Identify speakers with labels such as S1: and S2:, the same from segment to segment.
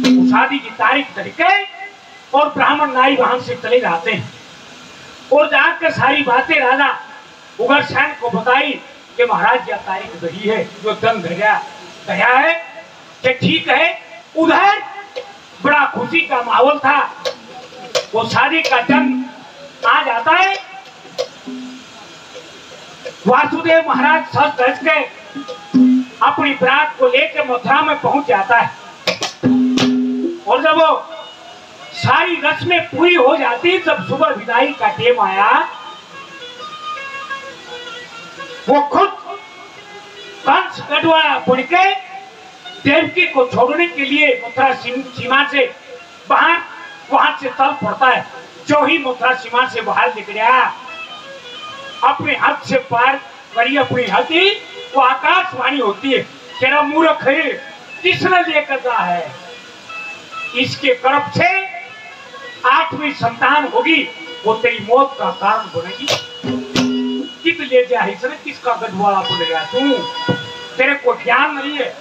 S1: शादी की तारीख तरीके और ब्राह्मण नाई वाहन से चले जाते हैं और जाकर सारी बातें राजा उग्रसेन को बताई कि महाराज यह तारीख दही है, जो दम गया है कि ठीक है। उधर बड़ा खुशी का माहौल था। वो शादी का दिन आ जाता है। वासुदेव महाराज सज धज के अपनी बरात को लेकर मथुरा में पहुंच जाता है और जब वो सारी रस्में पूरी हो जाती, जब सुबह विदाई का टेम आया, वो खुद कंस गढ़वाला बनके देवकी को छोड़ने के लिए मथुरा सीमा से वहां से चल पड़ता है। जो ही मथुरा सीमा से बाहर निकला, अपने हाथ से पार करी अपनी हथी, वो आकाशवाणी होती है, तेरा मूर्ख है, किसने लेकर जा है, इसके गर्भ से 8वीं संतान होगी, वो तेरी मौत का कारण बनेगी। कित ले जा इसने, किसका गढ़वाला बन गया तू, तेरे को ध्यान नहीं है।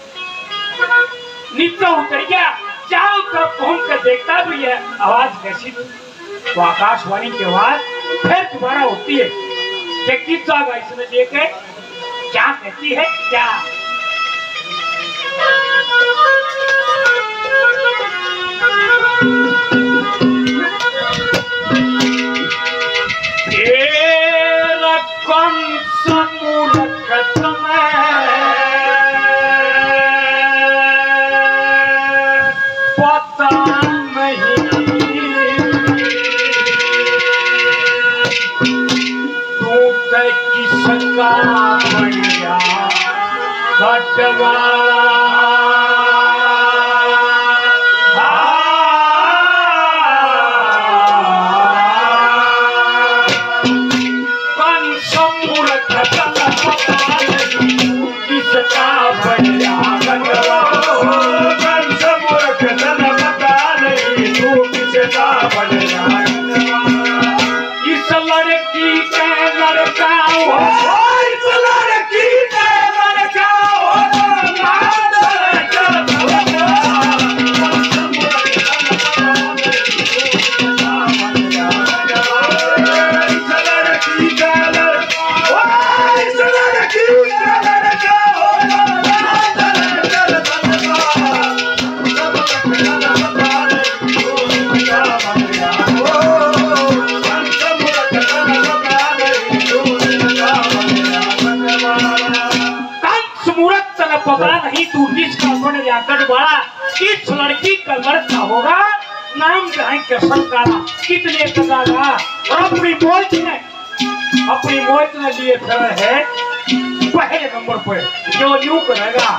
S1: नीचे उतर गया, चारों तरफ घूम कर देखता भी है, आवाज कैसी थी, तो आकाशवाणी की आवाज फिर दोबारा होती है कि किस जगह इसने लेके क्या कहती है, क्या पता नहीं तू किसका बन गया गढ़वाला, किस लड़की का लड़का होगा, नाम कहें के संकाला, कितने कदागा, और अपनी मौत ने लिए फिर है पहले नंबर पर, जो यूं करेगा।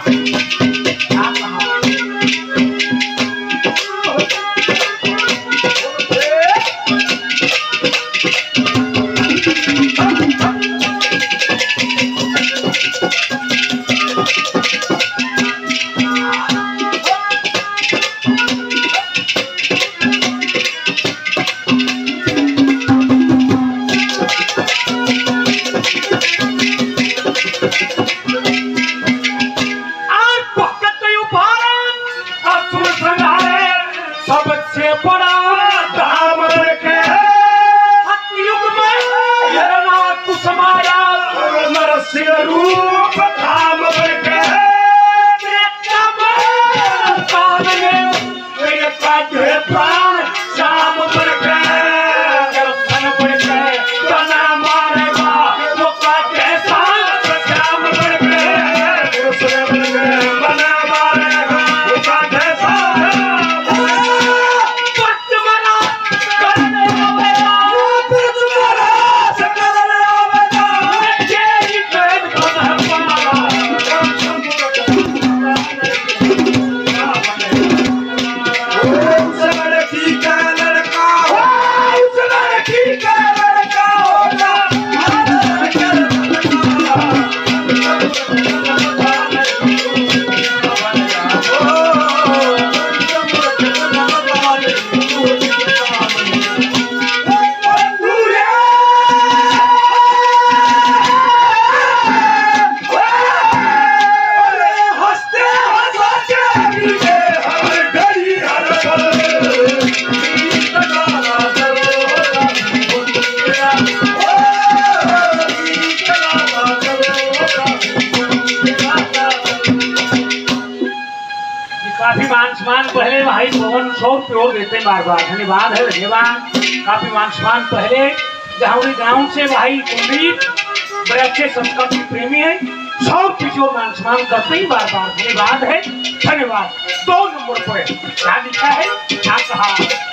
S1: मान सम्मान पहले भाई पवन 100 रुपये और देते बार बार, धन्यवाद है, धन्यवाद। काफी मान सम्मान पहले जहां गाँव से भाई कुलदीप बड़े अच्छे संस्कृत के प्रेमी है, 100 रुपये और मान सम्मान करते ही बार बार, धन्यवाद है, धन्यवाद। 2 नंबर पर क्या लिखा है, क्या कहा,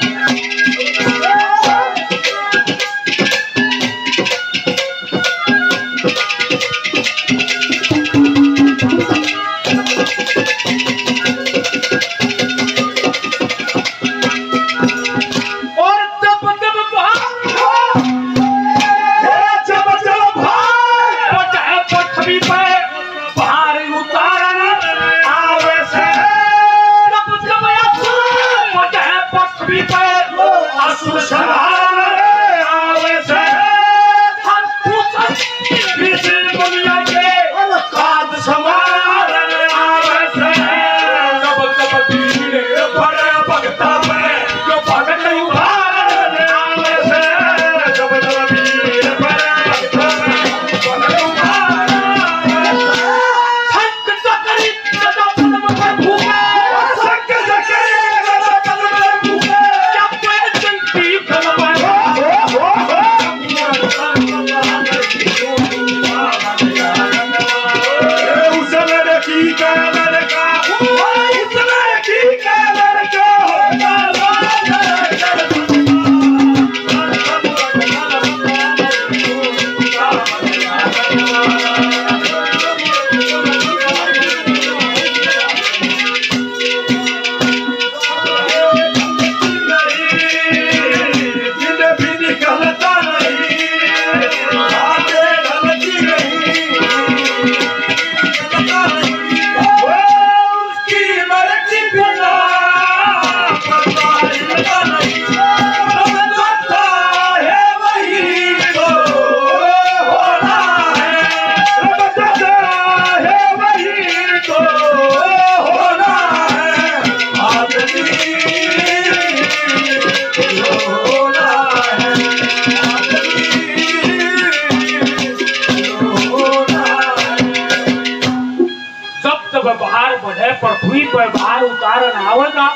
S1: पृथ्वी पर भार उतारण आवेगा,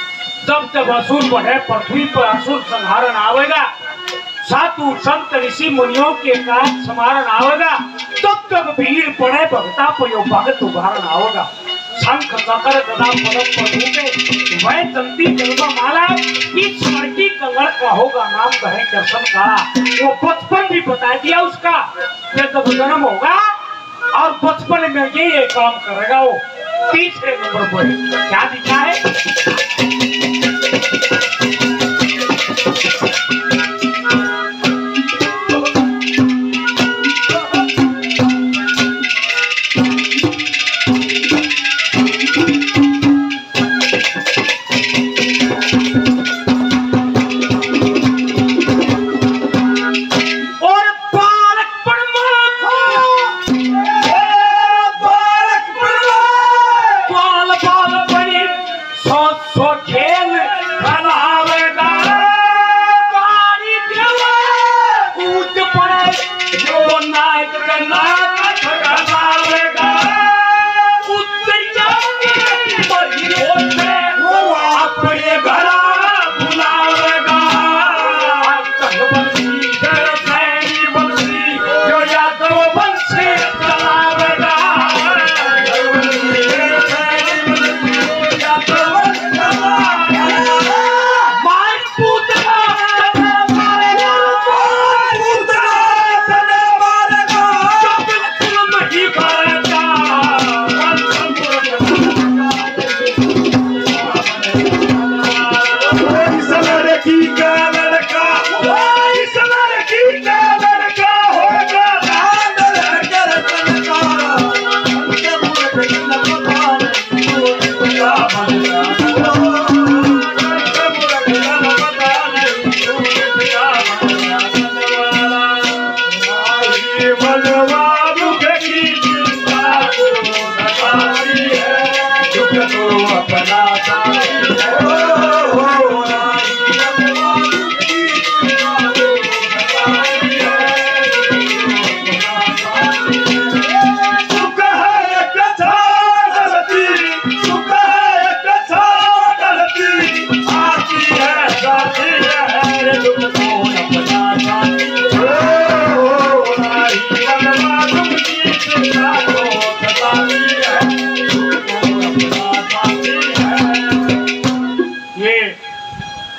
S1: जब जब असुर बढ़े पृथ्वी पर असुर संहारण आवेगा, साधु संत ऋषि मुनियों के काज समारण आवेगा, तब तक भीड़ पड़े भक्ता पर यो भगत उदाहरण आवेगा। शंख चक्र गदा पदम पर झूमे वह चलती जन्म माला, इस लड़की का लड़का होगा नाम कहे दर्शन का। वो बचपन भी बता दिया उसका, जब जन्म होगा और बचपन में ये काम करेगा। वो 3 नंबर पर क्या लिखा है,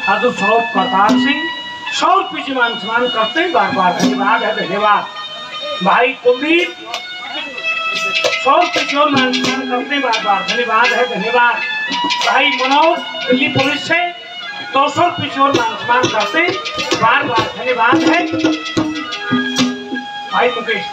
S1: साधु स्वरूप करतार सिंह 100 रुपये जी मान सम्मान करते हैं, बार बार धन्यवाद है, धन्यवाद। भाई कुलदीप 100 रुपये की ओर मान सम्मान करते हैं, बार बार धन्यवाद है, धन्यवाद। भाई मनोज दिल्ली पुलिस से 200 रुपये की ओर मान सम्मान करते हैं, बार बार धन्यवाद है। भाई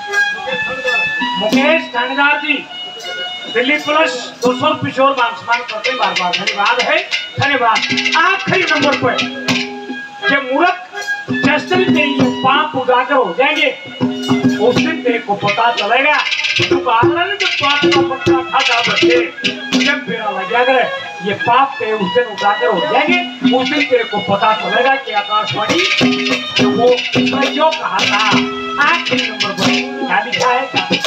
S1: मुकेश थानेदार जी दिल्ली पुलिस 200 रुपये की ओर मान सम्मान करते हैं, बार बार धन्यवाद है, धन्यवाद। आखिरी नंबर पर जब मूर्ख जिस दिन तेरी पाप उजागर हो जाएंगे उस दिन तेरे को पता चलेगा। तू कहा जब पाप का पत्ता था बच्चे, जब मेरा लग जाएगा ये पाप तेरे उस दिन उजागर हो जाएंगे, उस दिन तेरे को पता चलेगा कि आकाशवाणी जो वो जो कहा था। आखिरी नंबर पर क्या लिखा है?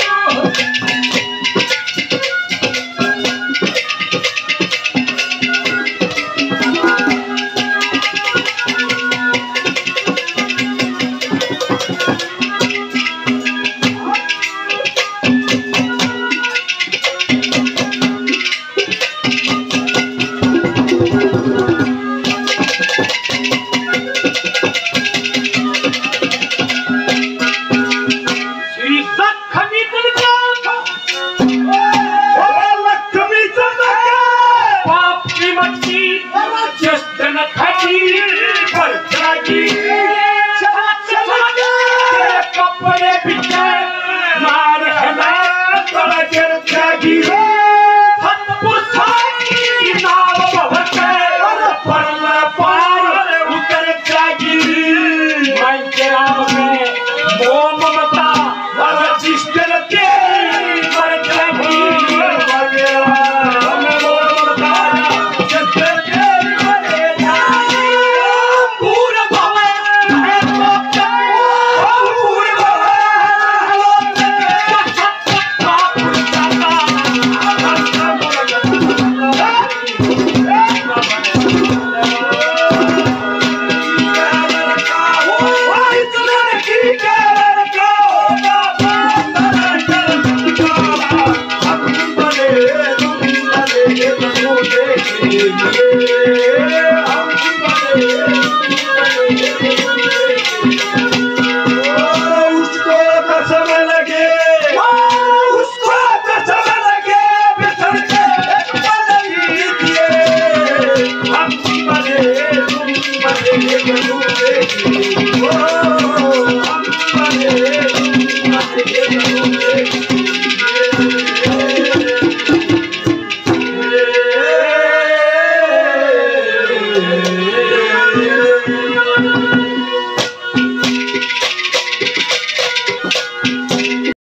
S2: Just